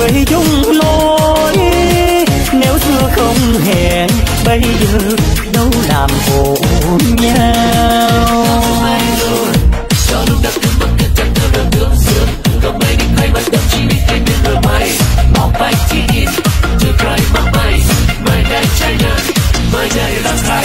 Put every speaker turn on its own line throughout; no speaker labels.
quê chung lối. Nếu xưa không hẹn bây giờ đâu làm khổ nhau.
Cho lúc đất nước bất cứ chẳng thơ đường thương xưa gặp mây đi hay bắt đầu chỉ vì anh biết lừa mày mong bay chỉ nhìn chưa cry mong mày mai đây China mai đây là hay.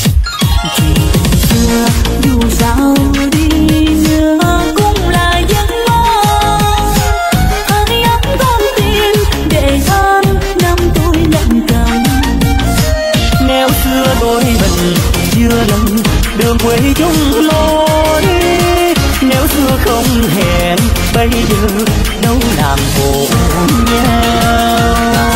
Xưa dù sao đi nữa cũng là giấc mơ. Hãy ấm con tim để an năm tôi lặng câm. Nếu xưa đôi mình chưa lần đường quê chung lối. Nếu xưa không hẹn bây giờ đâu làm khổ nhau.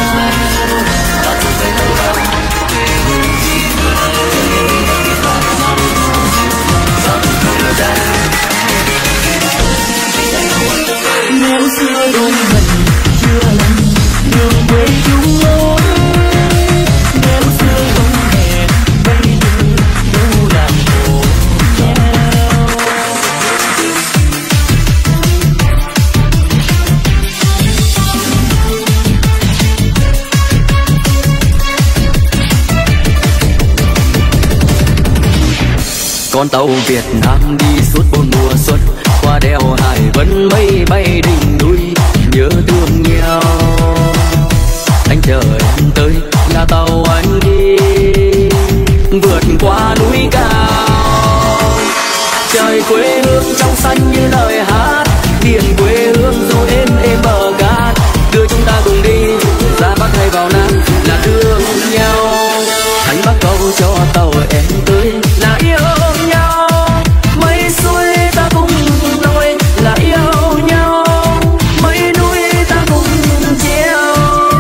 Nếu xưa đôi mình chưa lần đường quê chung lối. Nếu xưa không hẹn bây giờ đâu làm khổ nhau.
Con tàu Việt Nam đi suốt 4 mùa xuân, qua đèo Hải Vân mây bay đỉnh núi, nhớ thương nhau. Anh chờ em tới là tàu anh đi, vượt qua núi cao. Trời quê hương trong xanh như lời hát, biển quê hương dù êm bờ cát. Đưa chúng ta cùng đi ra Bắc hay vào Nam là thương nhau. Anh bắt câu cho tàu em tới là yêu nhau. Mây xuôi ta cùng nối là yêu nhau. Mây núi ta cùng treo.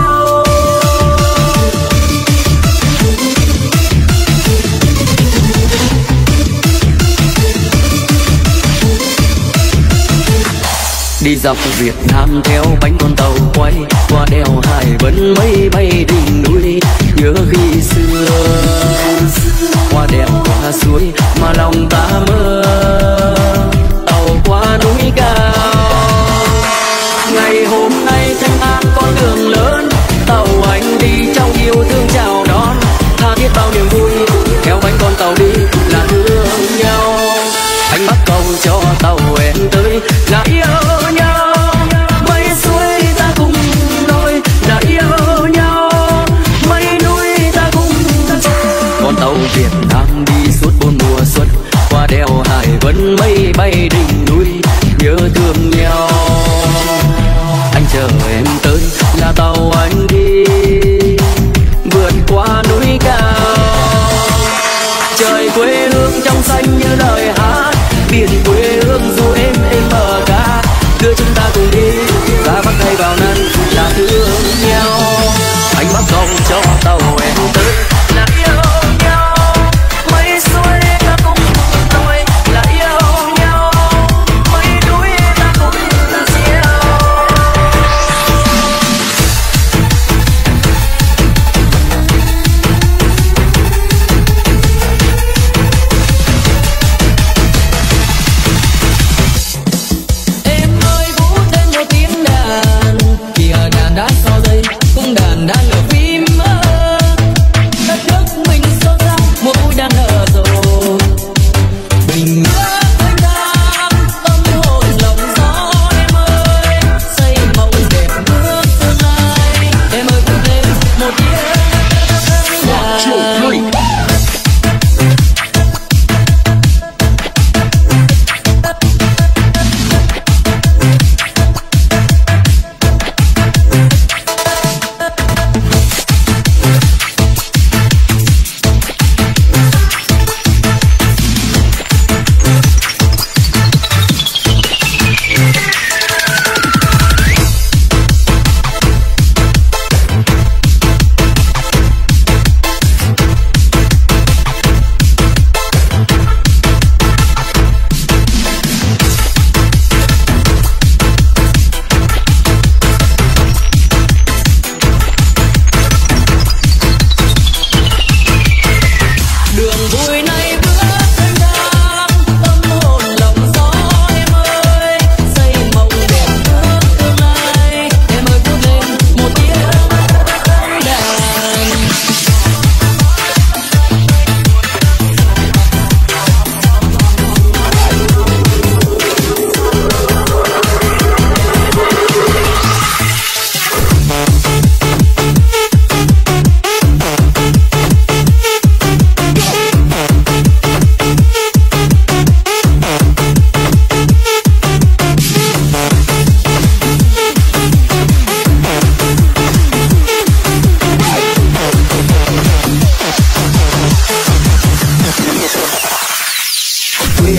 Đi dọc Việt Nam theo bánh con tàu quay, qua đèo Hải Vân mây bay đỉnh núi, nhớ khi xưa. Qua đèo qua suối mà lòng ta mơ, tàu qua núi cao. Ngày hôm nay Thanh An con đường lớn, tàu anh đi trong yêu thương chào đón. Tha thiết bao niềm vui theo bánh con tàu đi là thương nhau. Anh bắt câu cho tàu em tới là yêu nhau. Mây suối ta cùng nối là yêu nhau. Mây núi ta cùng con tàu Việt Nam đi suốt 4 mùa xuân, qua đèo Hải Vân mây bay đỉnh núi, nhớ thương nhau. Anh chờ em tới là tàu anh đi, vượt qua núi cao. Trời quê hương trong xanh như lời hát, biển quê hương dù êm bờ cát. Đưa chúng ta cùng đi ra Bắc hay vào Nam là thương nhau. Anh bắt câu cho tàu em tới là yêu nhau. Mây xuôi ta cùng nối là yêu nhau.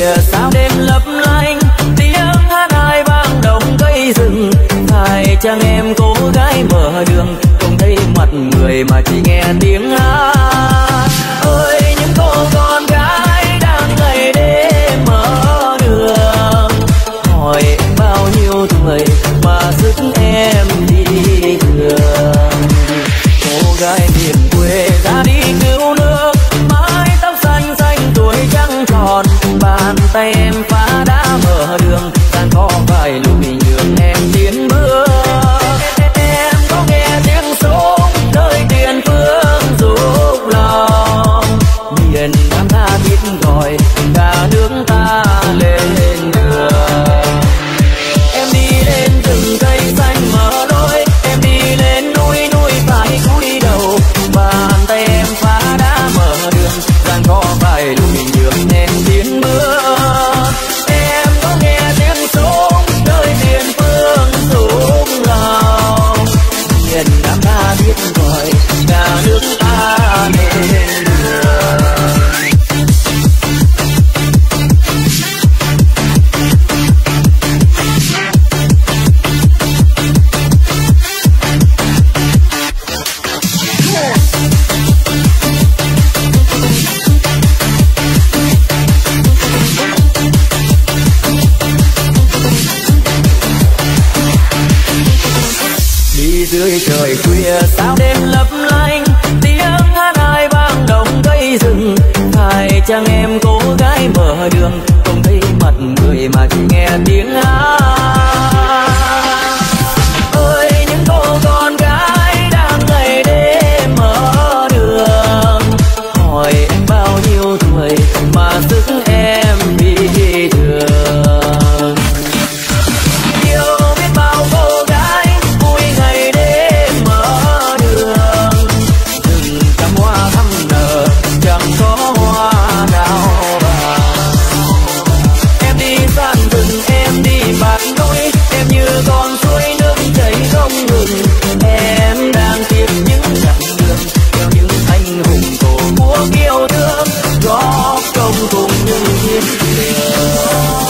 khuya sao đêm lấp lánh, tiếng hát ai vang động cây rừng. Phải chăng em cô gái mở đường, không thấy mặt người mà chỉ nghe tiếng hát. Ơi những cô con gái đang ngày đêm mở đường, hỏi bao nhiêu tuổi mà sức em đi đường. Cô gái miền quê ra đi cứu nước, mái tóc xanh xanh tuổi trắng tròn, bàn tay em phá đã mở đường, gian khó phải lùi nhường em tiến bước. Em có nghe tiếng súng nơi tiền phương giúp lòng, miền Nam ta biết gọi cả nước ta lên đường. Em đi lên rừng cây xanh mở lối, em đi lên núi núi phải cúi đầu, bàn tay em phá đã mở đường, gian khó phải lùi nhường em tiến bước. Em có nghe tiếng súng nơi tiền phương rung lòng, miền Nam ta biết gọi cả nước ta lên đường. Dưới trời khuya sao đêm lấp lánh, tiếng hát ai vang động cây rừng. Phải chăng em cô gái mở đường, không thấy mặt người mà chỉ nghe tiếng hát. Ơi những cô con gái đang ngày đêm mở đường, hỏi em bao nhiêu tuổi mà sức em đi đường. Yêu biết bao cô gái vui ngày đêm mở đường, rừng cắm hoa thắm nở chẳng có hoa nào vàng. Em đi gian rừng em đi bạt núi, em như con suối nước chảy không ngừng. Em đang tiếp những chặng đường theo những anh hùng tổ quốc yêu thương, góp công cùng những thiên đường.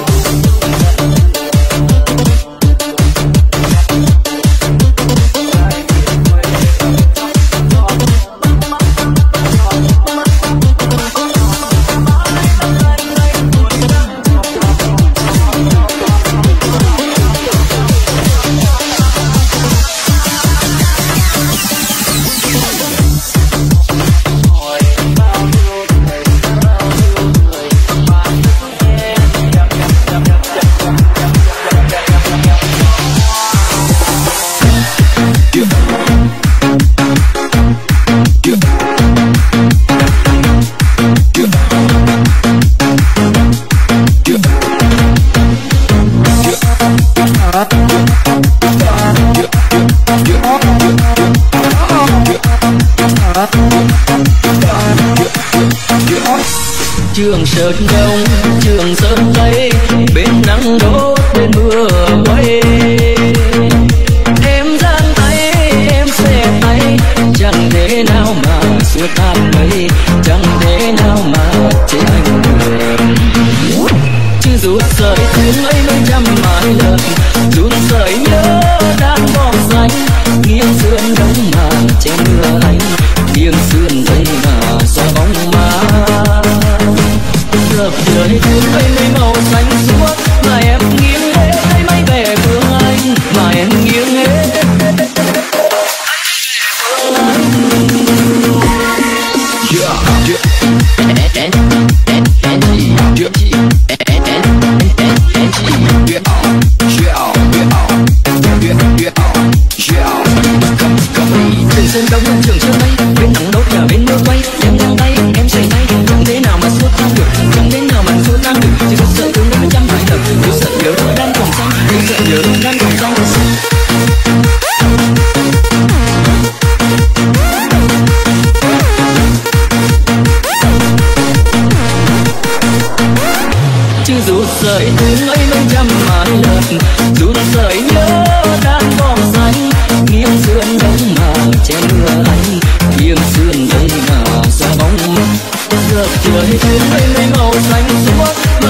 Trường Sơn Đông, Trường Sơn Tây, bên nắng đốt bên mưa quay. Em giang tay, em xòe tay, chẳng thể nào mà xua tan mây, chẳng thể nào mà chế anh được. Chứ rút sợi thương ấy mấy trăm mãi lần, rút sợi nhớ đang bom xanh, nghiêng sườn đông mà che mưa anh, nghiêng sườn tây mà xóa bóng má. Dập trời thương ấy mấy màu xanh suốt, mà em nghiêng hết thấy mấy vẻ phương anh, mà em nghiêng hết. Trường Sơn Đông, Trường Sơn Tây, bên nắng đốt và bên mưa quay. Em giang tay, em xoay tay, chẳng thế nào mà xua tan được, chẳng thế nào mà xua tan được. Chỉ có sợ thương đến trăm vài lần, chỉ sợ nhớ đôi đang còn xanh, chỉ sợ nhớ đôi đang còn xanh. Chứ rút sợi thương ấy mấy trăm mãi lần, rút sợi nhớ đang còn xanh, nghiêng sườn đông mà che mưa anh, nghiêng sườn tây mà xóa bóng mắt. Dập trời thương ấy mấy màu xanh suốt,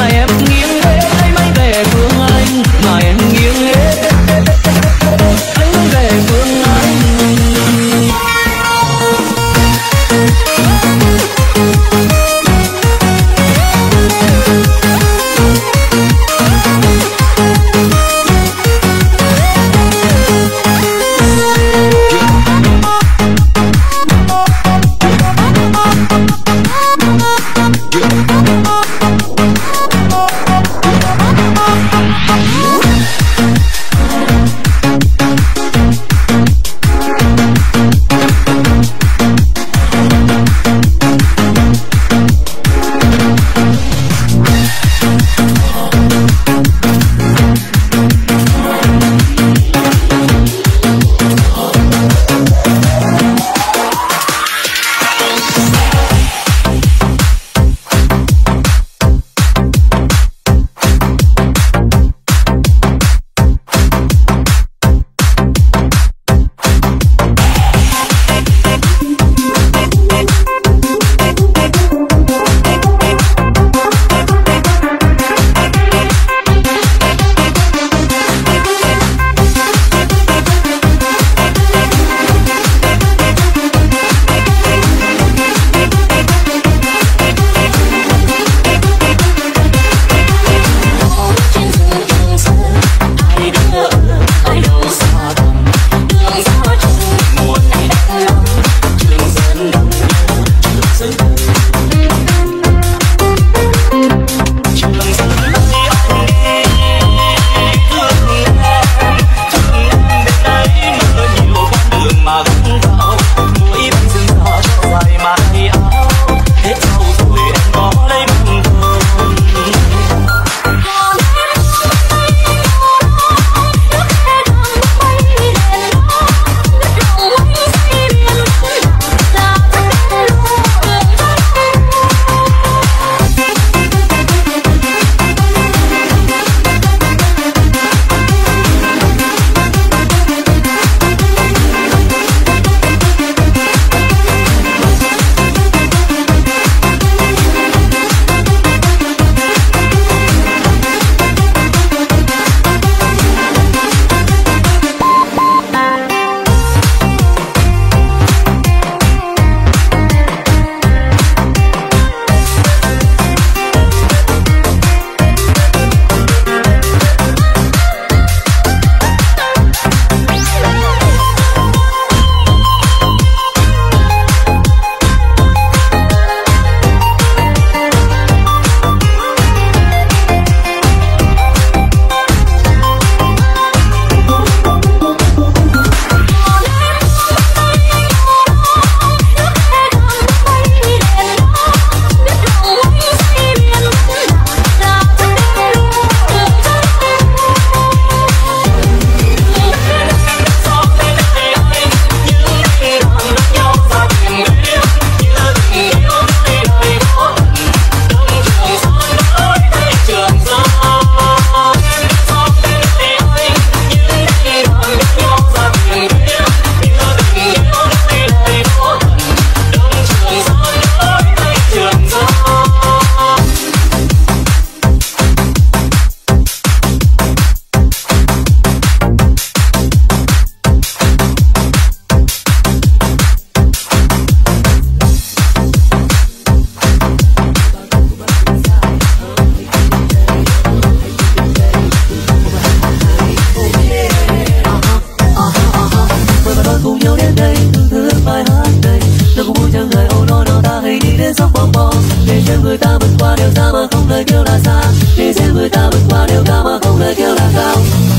bom bom. Để xem người ta vượt qua đèo xa mà không lời kêu là xa. Để xem người ta vượt qua đèo cao mà không lời kêu là cao.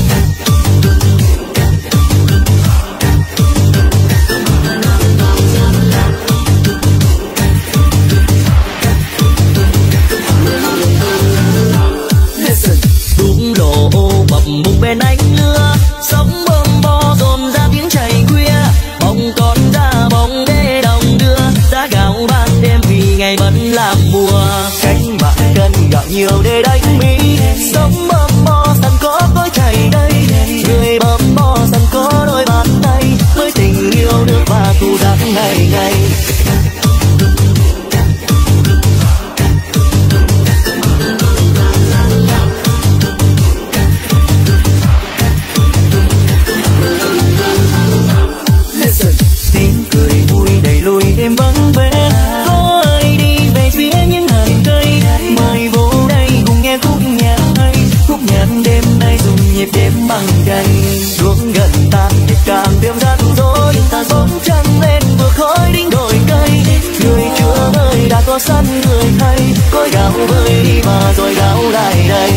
Bùng bên ánh lửa sóng bơm bo dồn ra tiếng chảy khuya, bóng con ra bóng đê đồng đưa giá gạo ban đêm vì ngày vẫn làm mùa.
Cánh bạc cân gạo nhiều để đánh mỹ,
sóng bơm bo sẵn có cối chảy đây, người bơm bo sẵn có đôi bàn tay với tình yêu nước và thù đắng ngày ngày.
đêm vắng vẻ,
có ai đi về phía những hàng cây, mời vô đây cùng nghe khúc nhạc hay,
khúc nhạc đêm nay dùng nhịp đêm bằng cành.
xuống gần ta thì càng thêm rắc rối, ta sống trăng lên vừa khói đỉnh đồi cây, người chưa ơi đã có sẵn người hay, cối gạo vơi đi mà rồi gạo lại đây.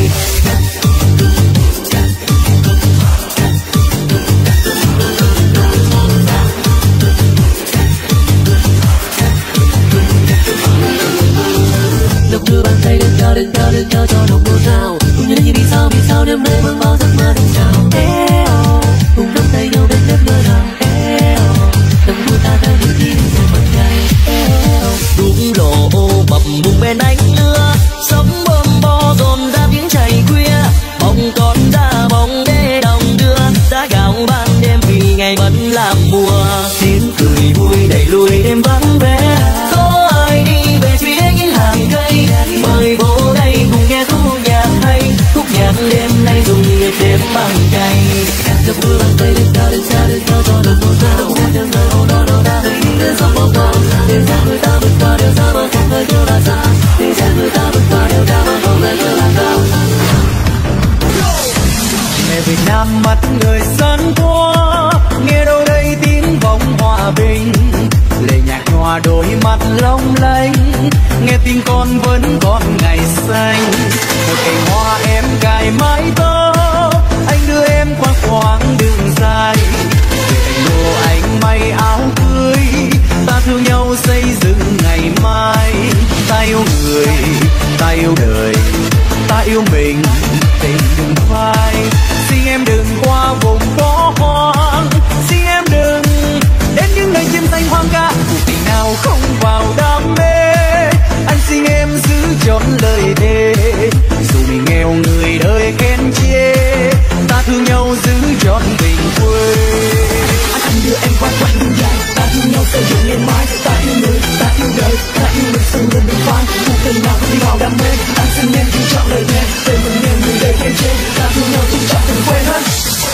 Đồng đưa bàn tay lên cao cho đồng một nào, cùng nhau như vì sao đêm nay mang bao giấc mơ đừng chào. Cùng nắm tay nhau bên đất nơi nào, đồng đua ta theo những tiếng của mặt trời.
Đúng lộ bập bùng bên ánh lửa, sóng bơm bo dồn ra tiếng chảy khuya, bóng con ra bóng đê đồng đưa giá gạo ban đêm vì ngày vẫn làm mùa.
Tiếng cười vui đẩy lùi đêm vắng vẻ,
có ai đi về phía những hàng cây,
mời vô đây cùng nghe khúc nhạc hay,
khúc nhạc đêm nay dùng nhịp đêm bằng cày.
Đồng đưa bàn tay lên cao cho đồng một nào, đêm nay ô đó đã thấy đến sóng bóng bóng. Để xem người ta vượt qua đèo xa mà không lời kêu là xa, để xem người ta vượt qua đèo cao mà không lời kêu là cao.
Mẹ Việt Nam mắt người dân qua, nghe đâu đây tiếng vọng hòa bình, lệ nhạc nhòa đôi mắt long lanh, nghe tiếng con vẫn còn ngày xanh. Một cành hoa em cài mái tóc, anh đưa em qua quãng đường dài, về thành đô anh may áo cưới, ta thương nhau xây dựng ngày mai. Ta yêu người, ta yêu đời, ta yêu mình, tình đừng phai. Xin em đừng qua vùng bỏ hoang, xin em đừng đến những nơi chim xanh hoang ca, cuộc tình nào không vào đam mê. Anh xin em giữ trọn lời thề, dù mình nghèo người đời khen chê, ta thương nhau giữ trọn tình quê.
Anh đưa em qua quãng đường dài, ta thương nhau xây dựng ngày mai. Ta yêu người, ta yêu đời, ta yêu mình sân lên đừng phai. Cuộc tình nào không đi vào đam mê, anh xin em giữ trọn lời thề, để mình nghèo người đời khen chê, ta thương nhau giữ trọn tình quê hết.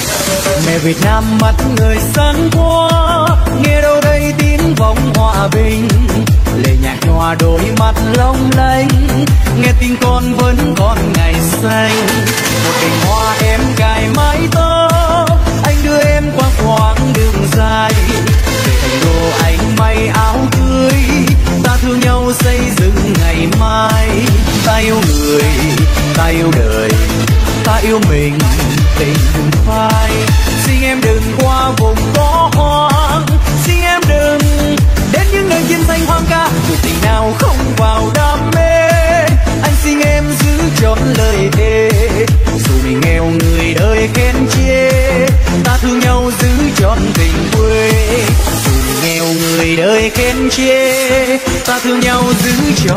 Mẹ Việt Nam mắt người dân qua, nghe đâu đây tiếng vọng hòa bình, lệ nhạc nhòa đôi mắt long lanh, nghe tiếng con vẫn còn ngày xanh. Một cành hoa em cài mái tóc, anh đưa em qua quãng đường dài, về thành đô anh may áo cưới, ta thương nhau xây dựng ngày mai. Ta yêu người, ta yêu đời, ta yêu mình, tình đừng phai. Xin em đừng qua vùng có hoang, xin em đừng đến những nơi chim xanh hoang ca, cuộc tình nào không vào đam mê. Anh xin em giữ trọn lời thề, dù mình nghèo người đời khen chê, ta thương nhau giữ trọn tình quê. Dù mình nghèo người đời khen chê, ta thương nhau giữ trọn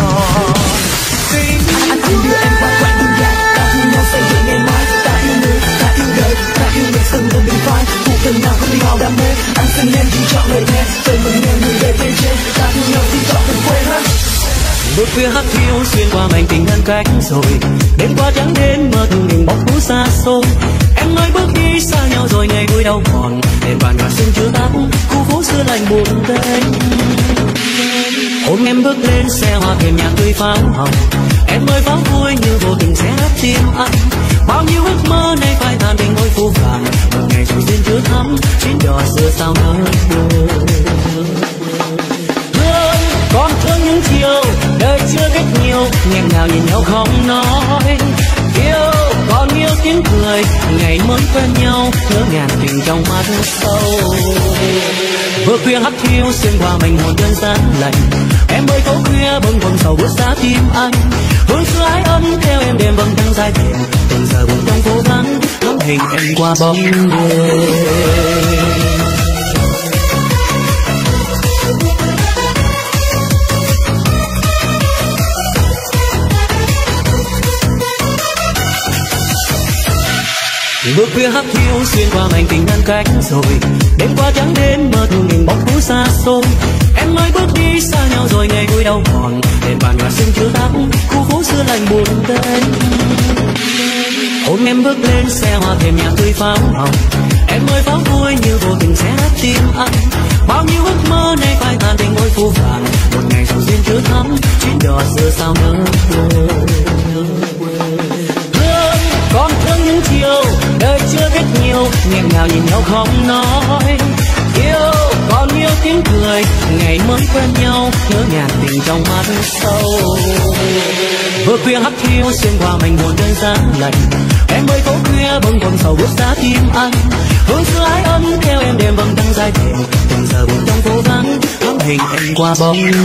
tình quê.
Anh đưa em qua quãng đường dài, ta thương nhau xây dựng ngày mai. Ta yêu người, ta yêu đời, ta yêu mình sân lên đừng phai. Cuộc tình nào không đi vào đam mê, anh xin em giữ trọn lời thề, đời mình nghèo người đời khen chê, ta thương nhau giữ trọn tình quê hết.
Một phía hắt hiu xuyên qua mảnh tình ngăn cách rồi, đêm qua trắng đến mơ thương mình bóng phố xa xôi. Em ơi bước đi xa nhau rồi ngày vui đau mòn, đèn vàng và sương chưa tắt, khu phố xưa lạnh buồn tênh. Hôm em bước lên xe hoa kèm nhạc tươi pháo hồng, em ơi pháo vui như vô tình sẽ đắp tim anh. Bao nhiêu ước mơ nay phai tàn thành ngôi phố vàng, một ngày rồi duyên chưa thắm trên đò xưa sao nỡ buồn. Con thương những chiều đời
nghẹn ngào nhìn nhau không nói. Yêu còn yêu tiếng cười ngày mới quen nhau, ngỡ ngàng tình trong mắt sâu. Vừa khuya hắt hiu xuyên qua mình hồn cơn gian lạnh, em ơi phố khuya bâng khuâng sầu bước xa tim anh. Hương xưa ái ấm theo em đêm vầng trăng dài thềm, từng giờ buồn trong phố vắng ngắm hình em qua bóng đêm. Bước khuya hắt hiu xuyên qua mảnh tình ngăn cách rồi, đêm qua trắng đêm mơ thường nhìn bóng phố xa xôi. Em ơi bước đi xa nhau rồi ngày vui đau mòn, đèn bàn nhòa sương chiếu tắt khu phố xưa lạnh buồn tên. Hôm em bước lên xe hoa thềm nhà tươi pháo hồng, em ơi pháo vui như vô tình xé nát tim anh. Bao nhiêu ước mơ nay phai tàn thành ngôi phố vàng, một ngày sầu riêng chưa thắm chuyến đò xưa sao nỡ quên. Còn thương những chiều đời chưa biết nhiều, nghẹn ngào nhìn nhau không nói. Yêu còn yêu tiếng cười ngày mới quen nhau, nhớ nhạt tình trong mắt sâu. Vừa khuya hắt hiu xuyên qua mảnh buồn đơn gian lạnh, em ơi phố khuya bâng khuâng sầu bước xa tim anh. Hương xưa ái ấm theo em đêm vầng trăng dài thềm, từng giờ buồn trong phố vắng ngắm hình em qua bóng đêm.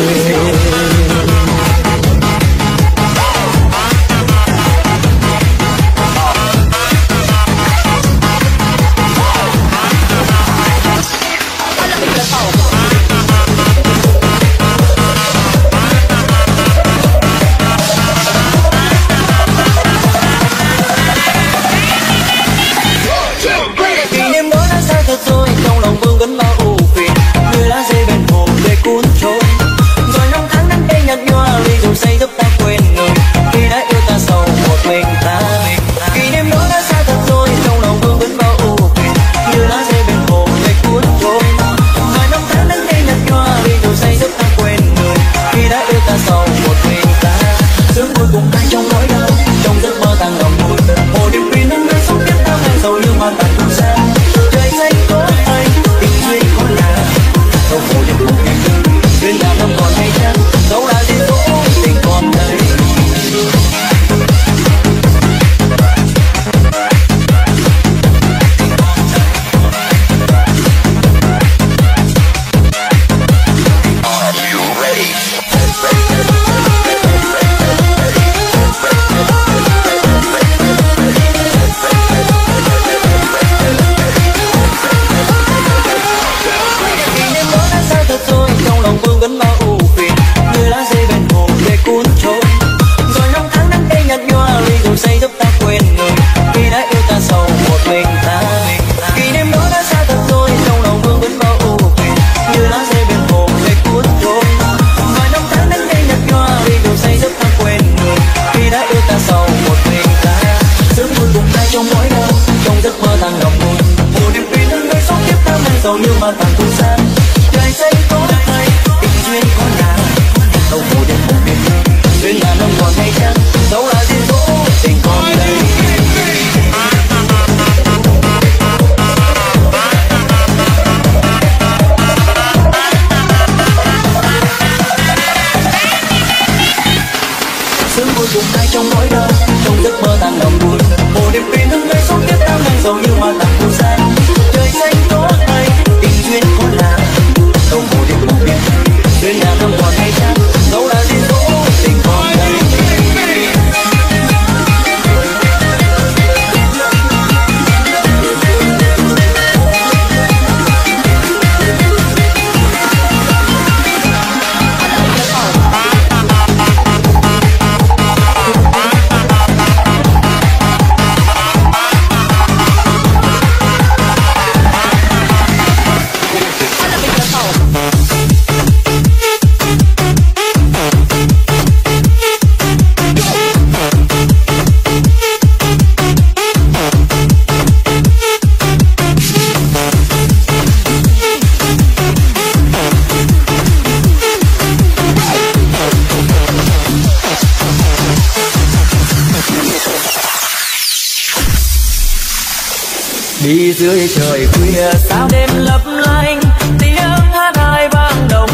Đi dưới trời khuya sao đêm lấp lánh, tiếng hát hai vang đồng cây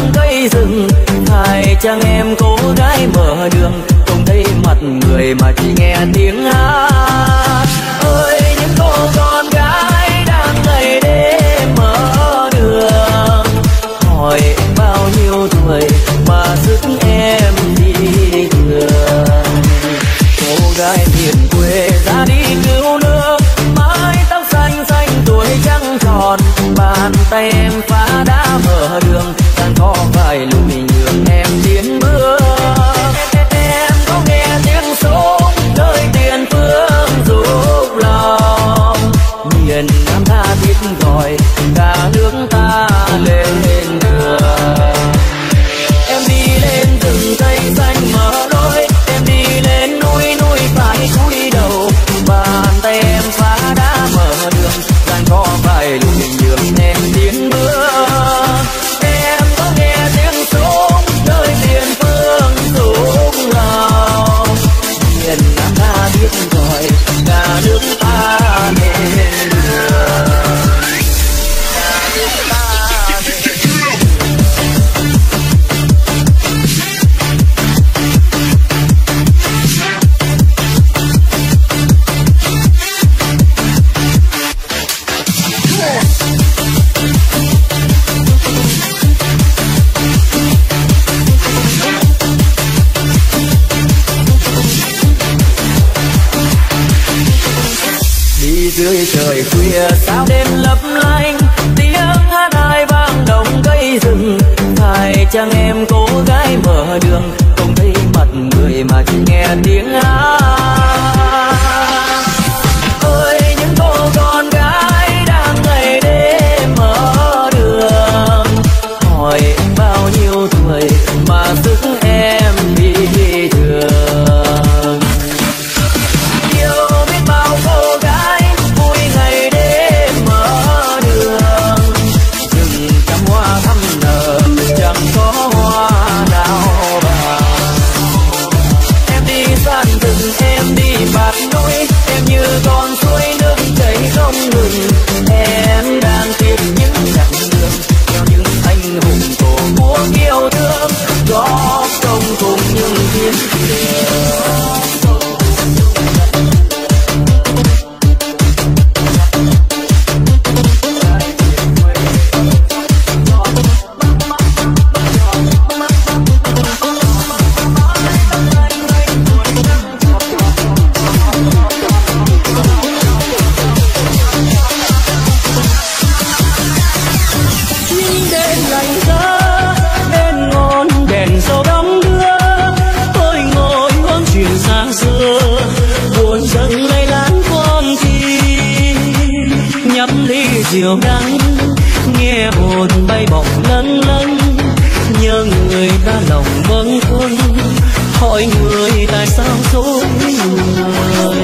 cây rừng. Hai chàng em cô gái mở đường, không thấy mặt người mà chỉ nghe tiếng hát. Ơi những cô con gái đang ngày đêm mở đường, hỏi em bao nhiêu tuổi mà sức em đi đường. Cô gái miền quê ra đi cứu nước, mái tóc xanh xanh tuổi trắng tròn, bàn tay em phá đá mở đường, đang có vài lùi nhường em tiến bước. Em có nghe tiếng súng nơi tiền phương giúp lòng, miền Nam tha thiết gọi cả nước ta lên đường. Em đi lên rừng cây xanh mở lối, em đi lên núi núi phải cúi đầu, bàn tay em phá đá mở đường, đang có vài lùi nhường em tiến bước. Em có nghe tiếng súng nơi tiền phương rung lòng, miền Nam ta biết gọi cả nước ta lên đường. Dưới trời khuya sao đêm lấp lánh, tiếng hát ai vang đồng cây rừng. Hai chàng em cô gái mở đường, không thấy mặt người mà chỉ nghe tiếng hát. Ơi những cô con gái đang ngày đêm mở đường, hỏi em bao nhiêu tuổi mà sức em đi đường. Yêu biết bao cô gái vui ngày đêm mở đường, rừng trăm hoa thắm nở chẳng có hoa nào vàng. Em đi gian rừng em đi bạt núi, em như con suối nước chảy không ngừng. Em đang tìm những chặng đường theo những anh hùng tổ quốc yêu thương, góp công cùng những thiên đường. Diều đắng nghe hồn bay bổng lâng lâng, nhớ người ta lòng bâng khuâng, hỏi người tại sao dối người.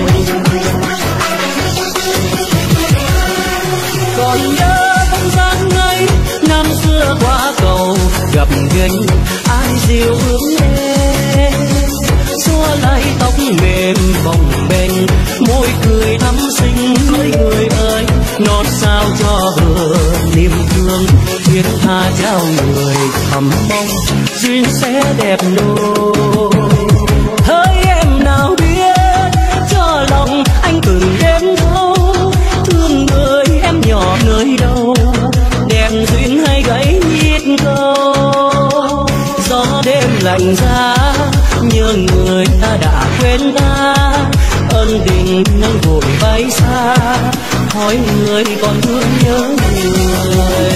Còn nhớ bóng dáng ấy năm xưa qua cầu gặp gành, ai dìu hướng em xua lại tóc mềm bồng bềnh, môi cười thắm xinh với người ơi. Nót sao cho vừa niềm thương, thiết tha trao người thầm mong duyên sẽ đẹp đôi. Hỡi em nào biết cho lòng anh từng đến đâu, thương người em nhỏ nơi đâu, đèn duyên hay gãy nhít câu. Gió đêm lạnh giá nhớ người ta đã quên ta, ân tình nâng vội bay xa, hỏi người còn thương nhớ người.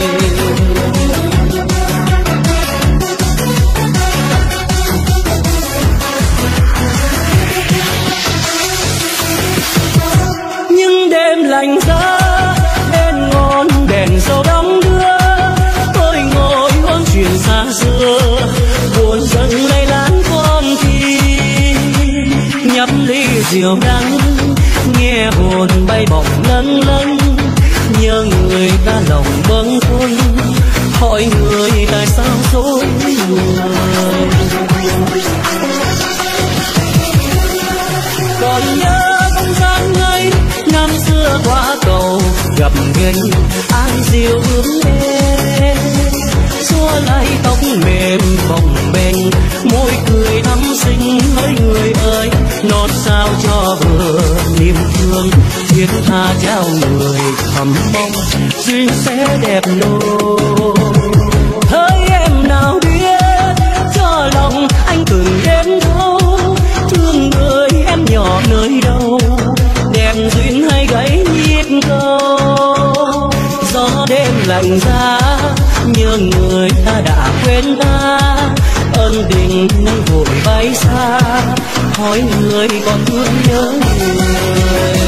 Nhưng đêm lạnh giá bên ngọn đèn dầu đong đưa, tôi ngồi ôn chuyện xa xưa, buồn giận lay lán con tim, nhấp ly rượu đắng nghe hồn bay bổng lâng lâng, nhớ người ta lòng bâng khuâng, hỏi người tại sao dối người. Còn nhớ bóng dáng ấy năm xưa qua cầu gặp gành, ai dìu hướng em xua lại tóc biết tha trao người thầm mong duyên sẽ đẹp đôi. Hỡi em nào biết cho lòng anh từng đến đâu, thương người em nhỏ nơi đâu, đèn duyên hay gãy nhịp câu. Gió đêm lạnh giá nhớ người ta đã quên ta, ân tình nay vội bay xa, hỏi người còn thương nhớ người.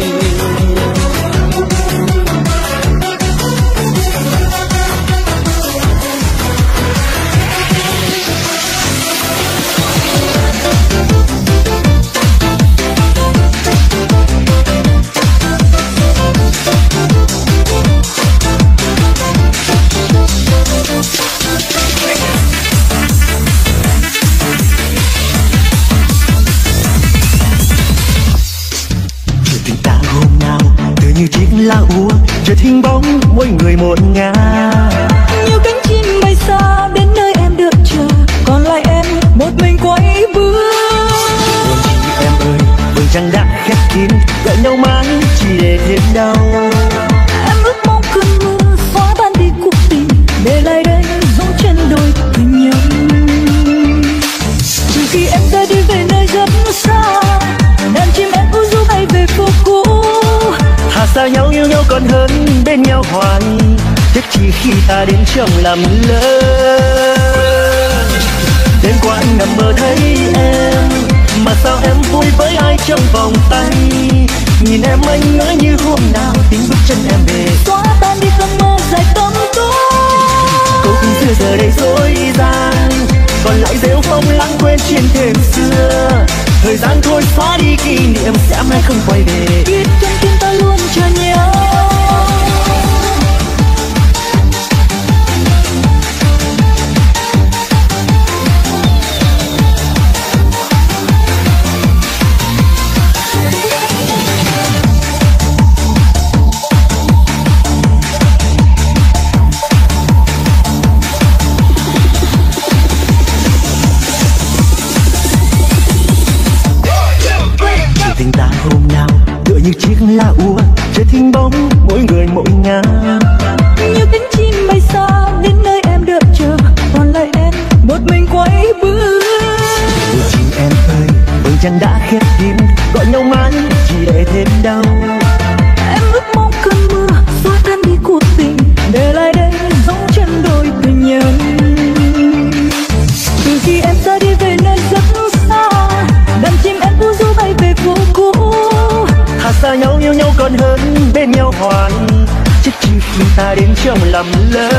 Như chiếc lá úa chợt hình bóng mỗi người một ngả.
Nhiều cánh chim bay xa đến nơi em đợi chờ, còn lại em một mình quay bước.
Buồn chi em ơi, vầng trăng đã khép kín, gọi nhau mãi chỉ để thêm đau.
Em ước mong cơn mưa xóa tan đi cuộc tình, để lại đây dấu chân đôi tình nhân. Từ khi em ra đi về nơi rất xa, đàn chim em u du bay về phố cũ.
Thà xa nhau yêu nhau còn hơn bên nhau hoài, tiếc chỉ khi ta đến trong làm lỡ. Đêm qua anh nằm mơ thấy em, mà sao em vui với ai trong vòng tay. Nhìn em anh ngỡ như hôm nào tiếng bước chân em về,
xóa tan đi cơn mơ dài tăm tối.
câu tình xưa giờ đây dối gian, còn lại rêu phong lãng quên trên thềm xưa. Thời gian thôi xóa đi kỷ niệm sẽ mãi không quay về,
biết trong tim ta luôn chờ nhau.
tình ta hôm nào tựa như chiếc lá úa chợt hình bóng mỗi người mỗi ngả.
Như cánh chim bay xa đến nơi em đợi chờ, còn lại em một mình quay bước.
Ôi chị em ơi, vầng trăng đã khép kín, gọi nhau mãi chỉ để thêm đau.
Em ước mong cơn mưa xóa tan đi cuộc tình, để lại đây dấu chân đôi tình nhân. Từ khi em ra đi về nơi rất xa, đàn chim em u du bay về phố cũ.
Thà xa nhau yêu nhau còn hơn bên nhau hoài, chắc chỉ khi ta đến trong lầm lỡ.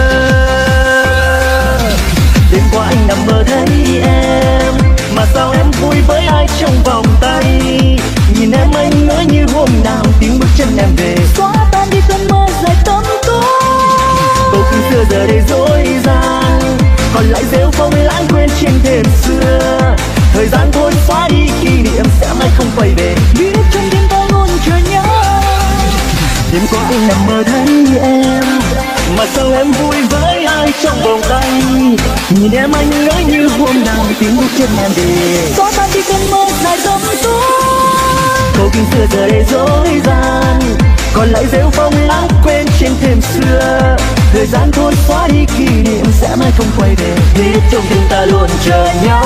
Đêm qua anh nằm mơ thấy em, mà sao em vui với ai trong vòng tay. Nhìn em anh ngỡ như hôm nào tiếng bước chân em về,
xóa tan đi cơn mơ dài tăm tối.
câu kinh xưa giờ đây dối gian, còn lại rêu phong lãng quên trên thềm xưa. Thời gian thôi xóa đi kỷ niệm sẽ mãi không quay về,
biết trong đêm ta luôn chờ nhau.
đêm qua anh nằm mơ thấy em, mà sao em vui với ai trong vòng tay. Nhìn em anh ngỡ như hôm nào tiếng bước chân em về,
xóa tan đi cơn mơ dài tăm tối.
câu kinh xưa giờ đây dối gian, còn lại rêu phong lãng quên trên thềm xưa. Thời gian thôi xóa đi kỷ niệm sẽ mãi không quay về, biết trong tim ta luôn chờ nhau.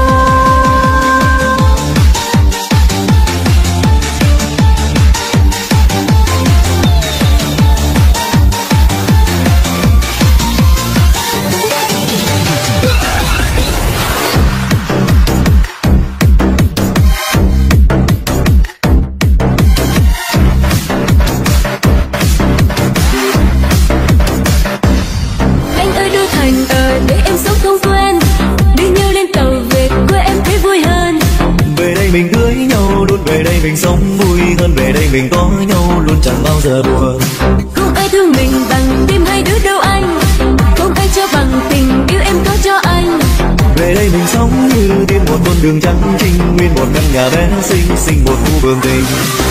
Mình cưới nhau luôn, về đây mình sống vui hơn, về đây mình có nhau luôn chẳng bao giờ buồn.
Không ai thương mình bằng tim hai đứa đâu anh, không ai cho bằng tình yêu em có cho anh.
Về đây mình sống như tìm một con đường trắng trinh, nguyên một căn nhà bé xinh xinh một khu vườn tình.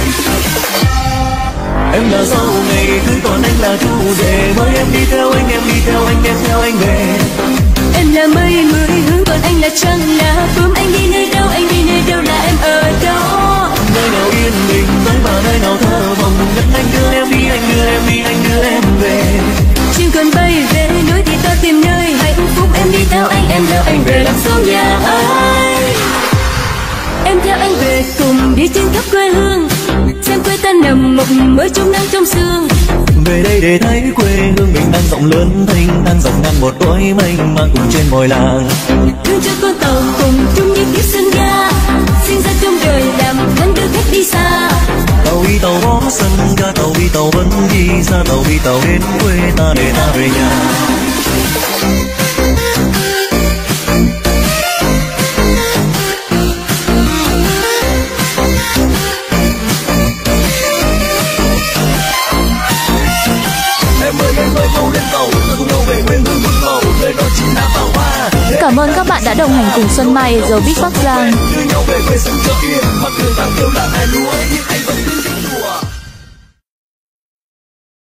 Em là dâu ngày cưới còn anh là chú rể, mời em đi theo anh, em đi theo anh, em theo anh về.
Em là mây mười hướng còn anh là trăng là bướm, anh đi nơi đâu là em ở đó.
Nơi nào yên bình tới và nơi nào thơ mộng,
về làm sao nhà ai. Em theo anh về cùng đi trên khắp quê hương, xem quê ta nằm mộng mơ trong nắng trong sương.
Về đây để thấy quê hương mình đang rộng lớn thanh thang dòng ngang một cõi mênh mang cùng trên mồi làng.
Thương cho con tàu cùng chung đi tiếp sân ga, sinh ra trong đời làm thân đưa khách đi xa.
Tàu đi tàu bó sân ga, tàu đi tàu vẫn đi xa, tàu đi tàu đến quê ta để ta về nhà.
Cảm ơn các bạn đã đồng hành cùng Xuân Mai The Beat Bắc Giang.